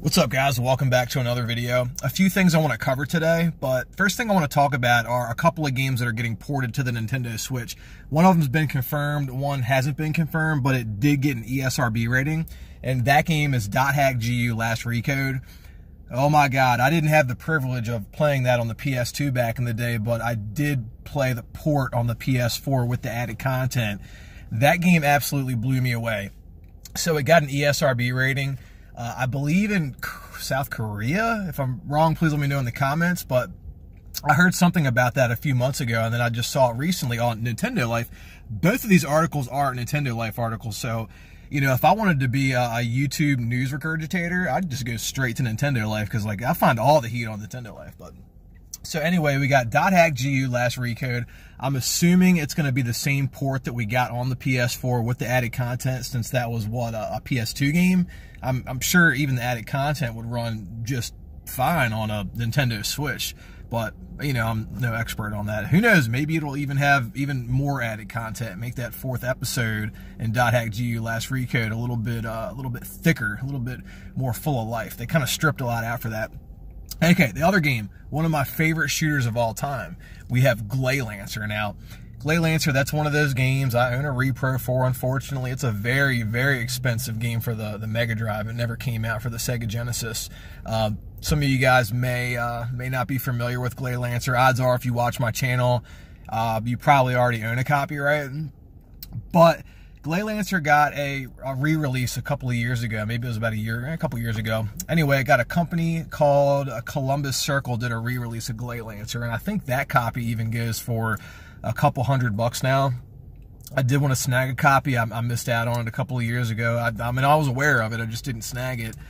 What's up, guys? Welcome back to another video. A few things I want to cover today, but first thing I want to talk about are a couple of games that are getting ported to the Nintendo Switch. One of them has been confirmed, one hasn't been confirmed, but it did get an ESRB rating, and that game is .hack GU Last Recode. Oh my god, I didn't have the privilege of playing that on the PS2 back in the day, but I did play the port on the PS4 with the added content. That game absolutely blew me away. So it got an ESRB rating. I believe in South Korea. If I'm wrong, please let me know in the comments, but I heard something about that a few months ago, and then I just saw it recently on Nintendo Life. Both of these articles are Nintendo Life articles, so, you know, if I wanted to be a YouTube news regurgitator, I'd just go straight to Nintendo Life, because, like, I find all the heat on Nintendo Life. But so anyway, we got .hack GU Last Recode. I'm assuming it's going to be the same port that we got on the PS4 with the added content, since that was, what, a PS2 game? I'm sure even the added content would run just fine on a Nintendo Switch, but, you know, I'm no expert on that. Who knows? Maybe it'll even have even more added content, make that fourth episode in .hack GU Last Recode a little bit thicker, a little bit more full of life. They kind of stripped a lot out for that. Okay, the other game, one of my favorite shooters of all time. We have Gleylancer. Now, Gleylancer, that's one of those games I own a repro for, unfortunately. It's a very, very expensive game for the Mega Drive. It never came out for the Sega Genesis. Some of you guys may not be familiar with Gleylancer. Odds are, if you watch my channel, you probably already own a copy, right? But Gleylancer got a re-release a couple of years ago. Maybe it was about a couple years ago. Anyway, it got a company called Columbus Circle did a re-release of Gleylancer, and I think that copy even goes for a couple $100 now. I did want to snag a copy. I missed out on it a couple of years ago. I mean, I was aware of it. I just didn't snag it.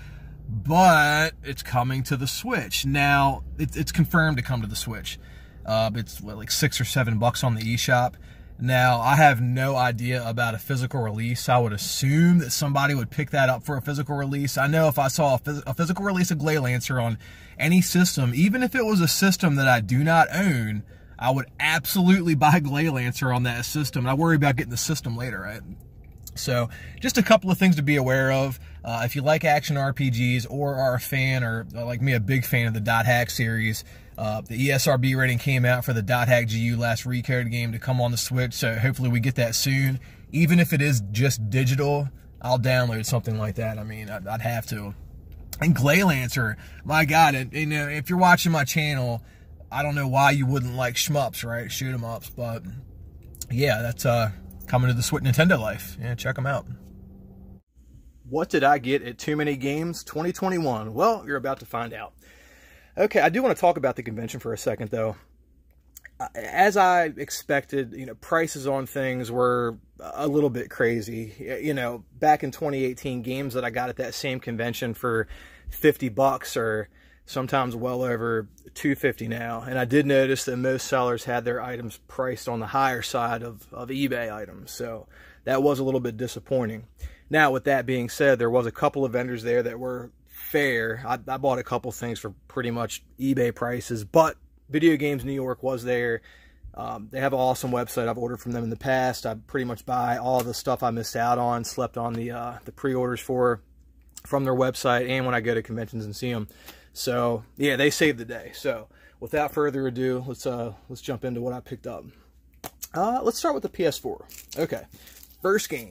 But it's coming to the Switch. Now, it's confirmed to come to the Switch. It's what, like $6 or $7 on the eShop. Now, I have no idea about a physical release. I would assume that somebody would pick that up for a physical release. I know if I saw a physical release of Gleylancer on any system, even if it was a system that I do not own, I would absolutely buy Gleylancer on that system. I worry about getting the system later, right? So, just a couple of things to be aware of. If you like action RPGs or are a fan, or like me, a big fan of the .hack series, the ESRB rating came out for the .hack GU Last Recode game to come on the Switch, so hopefully we get that soon. Even if it is just digital, I'll download something like that. I mean, I'd have to. And Gleylancer, my God, you know, if you're watching my channel, I don't know why you wouldn't like shmups, right? Shoot 'em ups, but yeah, that's coming to the Switch Nintendo Life. Yeah, check them out. What did I get at Too Many Games 2021? Well, you're about to find out. Okay, I do want to talk about the convention for a second, though. As I expected, you know, prices on things were a little bit crazy. You know, back in 2018, games that I got at that same convention for $50 or sometimes well over $250 now. And I did notice that most sellers had their items priced on the higher side of eBay items. So that was a little bit disappointing. Now, with that being said, there was a couple of vendors there that were fair. I bought a couple things for pretty much eBay prices, but Video Games New York was there. They have an awesome website. I've ordered from them in the past. I pretty much buy all the stuff I missed out on, slept on the pre-orders from their website, and when I go to conventions and see them. So yeah, they saved the day. So without further ado, let's jump into what I picked up. Let's start with the PS4. Okay, first game,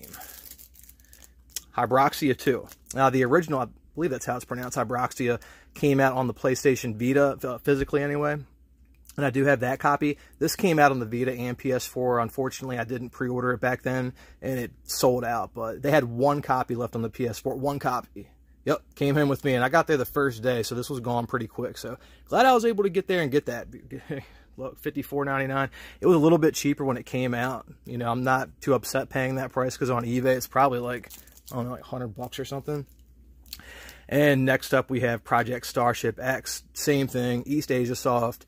Hybroxia 2. Now the original, I believe that's how it's pronounced, Hybroxia, came out on the PlayStation Vita, physically anyway. And I do have that copy. This came out on the Vita and PS4. Unfortunately, I didn't pre-order it back then, and it sold out. But they had one copy left on the PS4. One copy. Yep, came in with me, and I got there the first day, so this was gone pretty quick. So glad I was able to get there and get that. Look, $54.99. It was a little bit cheaper when it came out. You know, I'm not too upset paying that price, because on eBay it's probably like, I don't know, like $100 or something. And next up we have Project Starship X. Same thing, East Asia Soft,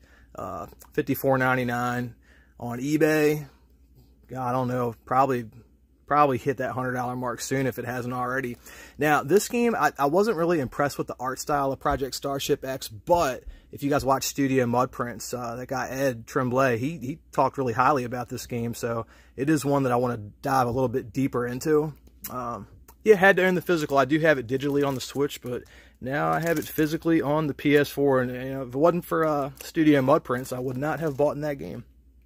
$54.99 on eBay. God, I don't know, probably hit that $100 mark soon if it hasn't already. Now, this game, I wasn't really impressed with the art style of Project Starship X, but if you guys watch Studio Mudprints, that guy Ed Tremblay, he talked really highly about this game, so it is one that I want to dive a little bit deeper into. Yeah, had to own the physical. I do have it digitally on the Switch, but now I have it physically on the PS4, and you know, if it wasn't for Studio Mud Prints, I would not have bought in that game.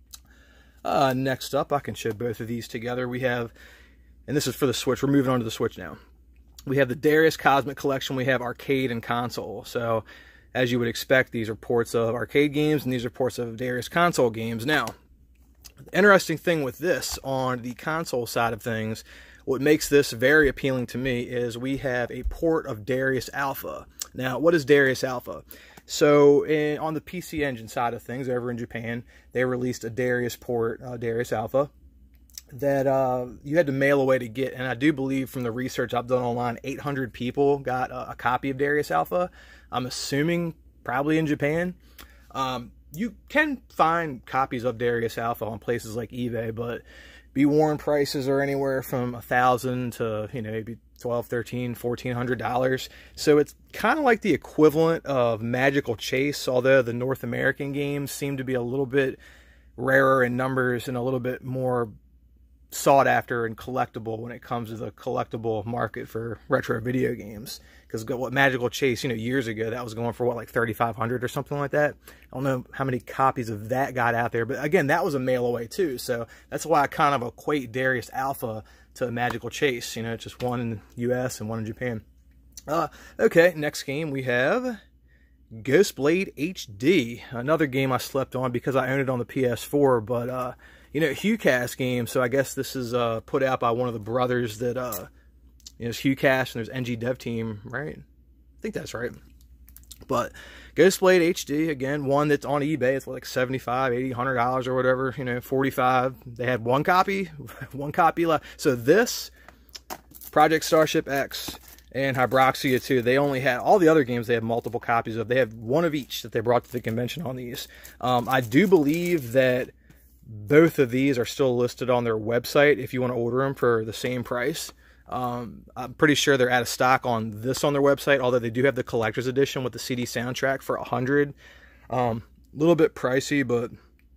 Next up, I can show both of these together. We have, and this is for the Switch. We're moving on to the Switch now. We have the Darius Cosmic Collection. We have arcade and console. So, as you would expect, these are ports of arcade games, and these are ports of Darius console games. Now, the interesting thing with this on the console side of things, what makes this very appealing to me is we have a port of Darius Alpha. Now, what is Darius Alpha? So, on the PC Engine side of things, over in Japan, they released a Darius port, Darius Alpha, that you had to mail away to get. And I do believe from the research I've done online, 800 people got a copy of Darius Alpha. I'm assuming probably in Japan. You can find copies of Darius Alpha on places like eBay, but be warned, prices are anywhere from $1,000 to, you know, maybe $1,200, $1,300, $1,400. So it's kind of like the equivalent of Magical Chase, although the North American games seem to be a little bit rarer in numbers and a little bit more sought after and collectible when it comes to the collectible market for retro video games. Because what Magical Chase, you know, years ago, that was going for what, like $3,500 or something like that. I don't know how many copies of that got out there, but again, that was a mail away too. So that's why I kind of equate Darius Alpha to Magical Chase. You know, it's just one in the US and one in Japan. Okay, next game we have Ghostblade HD, another game I slept on because I own it on the PS4, but you know, HughCast game, so I guess this is put out by one of the brothers that, you know, it's HughCast and there's NG Dev Team, right? I think that's right. But Ghostblade HD, again, one that's on eBay, it's like $75, $80, $100 or whatever, you know, $45. They had one copy left. So this, Project Starship X, and Hybroxia 2, they only had, all the other games they have multiple copies of. They have one of each that they brought to the convention on these. I do believe that both of these are still listed on their website if you want to order them for the same price. I'm pretty sure they're out of stock on this on their website, although they do have the collector's edition with the CD soundtrack for $100. A little bit pricey, but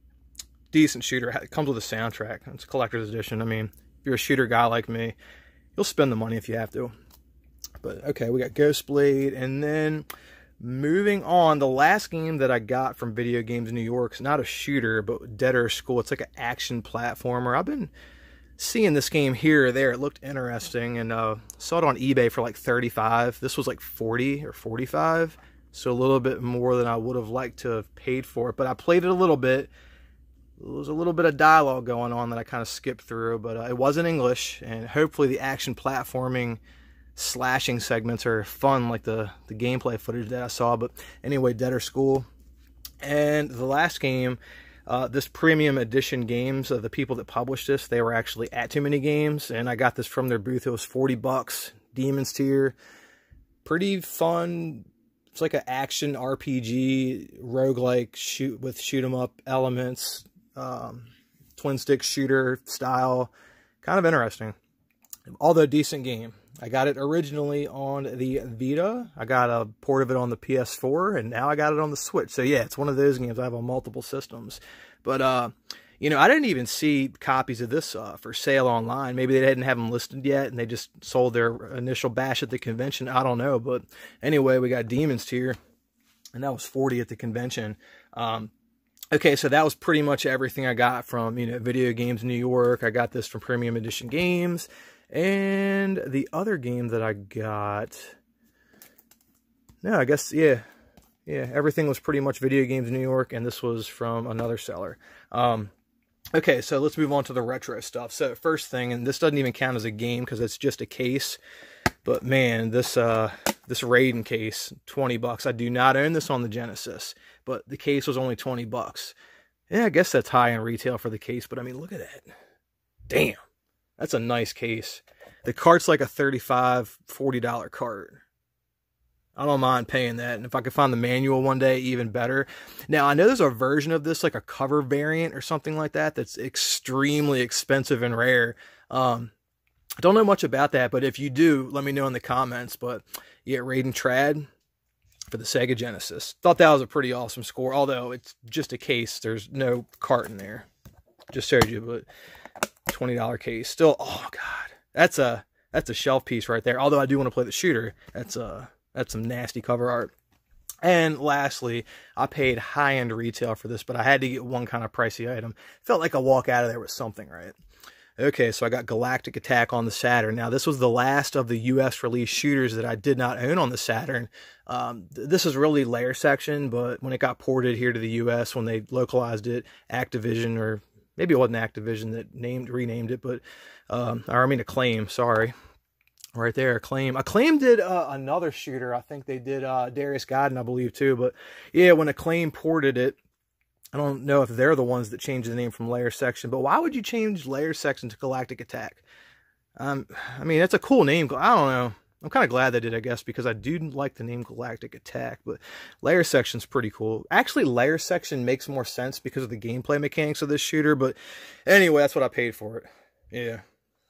decent shooter. It comes with a soundtrack. It's a collector's edition. I mean, if you're a shooter guy like me, you'll spend the money if you have to. But okay, we got Ghostblade, and then moving on, the last game that I got from Video Games New York is not a shooter, but Dead Air School. It's like an action platformer. I've been seeing this game here or there. It looked interesting, and saw it on eBay for like $35. This was like $40 or $45, so a little bit more than I would have liked to have paid for it. But I played it a little bit. There was a little bit of dialogue going on that I kind of skipped through, but it was in English, and hopefully the action platforming slashing segments are fun, like the gameplay footage that I saw. But anyway, Dead Air School. And the last game, this premium edition games, the people that published this, they were actually at Too Many Games, and I got this from their booth. It was $40. Demon's Tier. Pretty fun. It's like an action RPG roguelike shoot 'em up elements, twin stick shooter style. Kind of interesting, although decent game. I got it originally on the Vita. I got a port of it on the PS4, and now I got it on the Switch. So yeah, it's one of those games I have on multiple systems. But you know, I didn't even see copies of this for sale online. Maybe they didn't have them listed yet, and they just sold their initial batch at the convention. I don't know. But anyway, we got Demon's Tier, and that was $40 at the convention. Okay, so that was pretty much everything I got from, you know, Video Games New York. I got this from Premium Edition Games. And the other game that I got, no, I guess, yeah, everything was pretty much Video Games New York, and this was from another seller. Okay, so let's move on to the retro stuff. So first thing, and this doesn't even count as a game because it's just a case, but man, this Raiden case, $20. I do not own this on the Genesis, but the case was only $20. Yeah, I guess that's high in retail for the case, but I mean, look at that. Damn. That's a nice case. The cart's like a $35, $40 cart. I don't mind paying that. And if I could find the manual one day, even better. Now, I know there's a version of this, like a cover variant or something like that, that's extremely expensive and rare. I don't know much about that, but if you do, let me know in the comments. But yeah, Raiden Trad for the Sega Genesis. Thought that was a pretty awesome score, although it's just a case. There's no cart in there. Just showed you, but $20 case. Still, oh god, that's a shelf piece right there. Although I do want to play the shooter, that's That's some nasty cover art. And lastly, I paid high-end retail for this, but I had to get one kind of pricey item. Felt like I walk out of there with something, right? Okay, so I got Galactic Attack on the Saturn. Now, this was the last of the U.S. release shooters that I did not own on the Saturn. This is really layer section, but when it got ported here to the U.S., when they localized it, Activision, or maybe it wasn't Activision that renamed it, but, Acclaim, sorry. Right there, Acclaim. Acclaim did another shooter. I think they did Darius Godin, I believe, too. But, yeah, when Acclaim ported it, I don't know if they're the ones that changed the name from Layer Section. But why would you change Layer Section to Galactic Attack? I mean, that's a cool name. I don't know. I'm kind of glad they did, I guess, because I do like the name Galactic Attack. But Layer Section's pretty cool. Actually, Layer Section makes more sense because of the gameplay mechanics of this shooter. But anyway, that's what I paid for it. Yeah.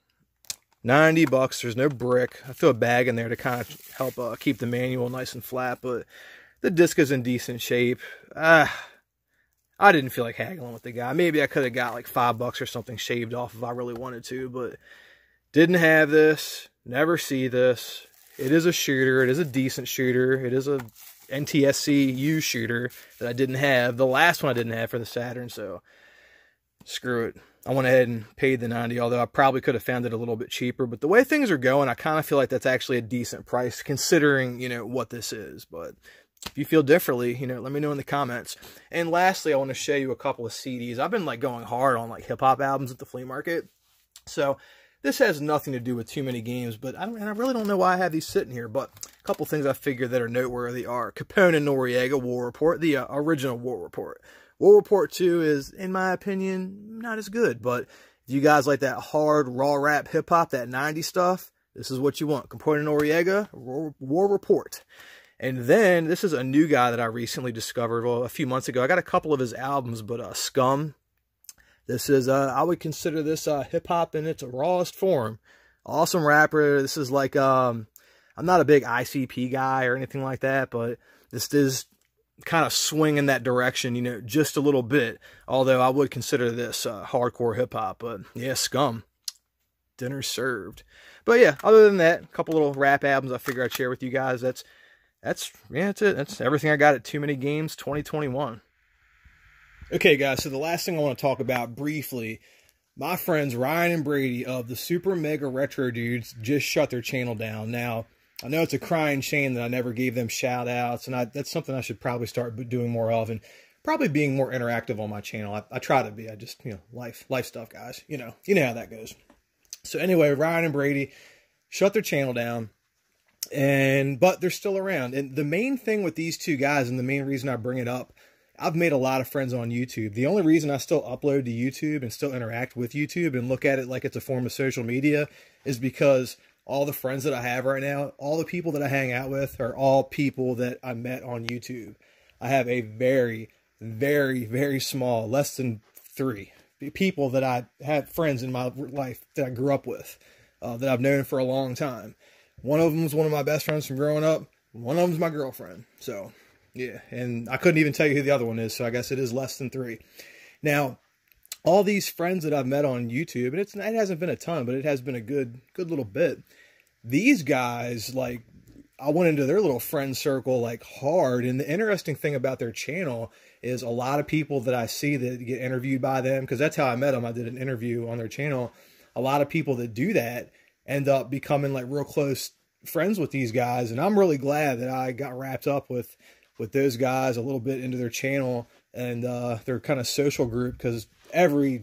$90. There's no brick. I threw a bag in there to kind of help keep the manual nice and flat, but the disc is in decent shape. I didn't feel like haggling with the guy. Maybe I could have got like $5 or something shaved off if I really wanted to, but didn't have this. Never see this. It is a shooter. It is a decent shooter. It is a NTSC U shooter that I didn't have. The last one I didn't have for the Saturn, so screw it. I went ahead and paid the $90, although I probably could have found it a little bit cheaper. But the way things are going, I kind of feel like that's actually a decent price considering, you know, what this is. But if you feel differently, you know, let me know in the comments. And lastly, I want to show you a couple of CDs. I've been like going hard on like hip-hop albums at the flea market. So this has nothing to do with too many games, but I really don't know why I have these sitting here. But a couple things I figured that are noteworthy are Capone and Noriega War Report, the original War Report. War Report 2 is, in my opinion, not as good, but if you guys like that hard, raw rap hip-hop, that 90s stuff, this is what you want. Capone and Noriega, War Report. And then, this is a new guy that I recently discovered, well, a few months ago. I got a couple of his albums, but Scum. This is, I would consider this hip-hop in its rawest form. Awesome rapper. This is like, I'm not a big ICP guy or anything like that, but this is kind of swing in that direction, you know, just a little bit. Although I would consider this hardcore hip-hop, but yeah, Scum. Dinner served. But yeah, other than that, a couple little rap albums I figure I'd share with you guys. That's it. That's everything I got at Too Many Games 2021. Okay, guys, so the last thing I want to talk about briefly, my friends Ryan and Brady of the Super Mega Retro Dudes just shut their channel down. Now, I know it's a crying shame that I never gave them shout-outs, and that's something I should probably start doing more of, and probably being more interactive on my channel. I try to be. I just, you know, life stuff, guys. You know how that goes. So anyway, Ryan and Brady shut their channel down, but they're still around. And the main thing with these two guys, and the main reason I bring it up, I've made a lot of friends on YouTube. The only reason I still upload to YouTube and still interact with YouTube and look at it like it's a form of social media is because all the friends that I have right now, all the people that I hang out with are all people that I met on YouTube. I have a very, very, very small, less than 3 people that I have friends in my life that I grew up with, that I've known for a long time. One of them is one of my best friends from growing up. One of them is my girlfriend. So, yeah. And I couldn't even tell you who the other one is, so I guess it is less than 3. Now, all these friends that I've met on YouTube, and it hasn't been a ton, but it has been a good little bit. These guys, like, I went into their little friend circle, like, hard. And the interesting thing about their channel is a lot of people that I see that get interviewed by them, because that's how I met them. I did an interview on their channel. A lot of people that do that end up becoming, like, real close friends with these guys. And I'm really glad that I got wrapped up with those guys a little bit into their channel and their kind of social group, because every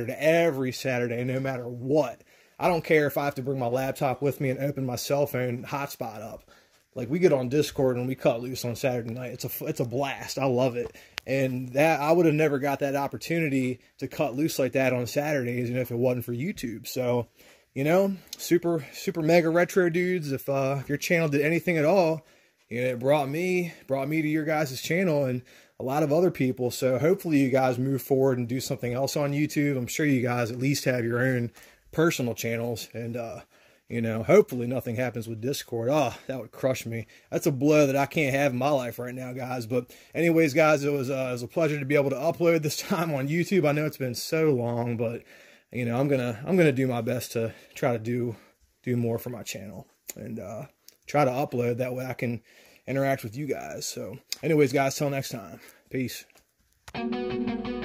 Saturday, no matter what, I don't care if I have to bring my laptop with me and open my cell phone hotspot up. Like, we get on Discord and we cut loose on Saturday night. It's a blast. I love it. And that I would have never got that opportunity to cut loose like that on Saturdays, you know, if it wasn't for YouTube. So, you know, super mega retro dudes. If your channel did anything at all, you know, it brought me to your guys' channel and a lot of other people. So hopefully you guys move forward and do something else on YouTube. I'm sure you guys at least have your own personal channels, and you know, hopefully nothing happens with Discord. Oh, that would crush me. That's a blow that I can't have in my life right now, guys. But anyways, guys, it was a pleasure to be able to upload this time on YouTube. I know it's been so long, but you know, I'm gonna do my best to try to do more for my channel. And try to upload. That way I can interact with you guys. So anyways, guys, till next time. Peace.